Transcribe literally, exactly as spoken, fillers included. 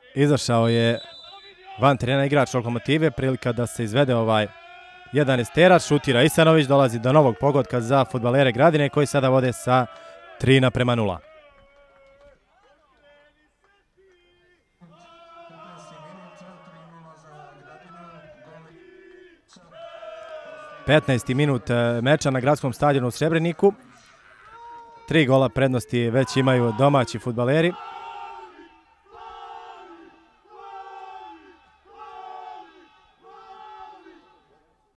Izašao je van terena igrač Lokomotive, prilika da se izvede ovaj jedanaesterac, šutira Isanović, dolazi do novog pogotka za fudbalere Gradine koji sada vode sa tri naprema nula. petnaesti minut meča na gradskom stadionu u Srebreniku. Tri gola prednosti već imaju domaći fudbaleri.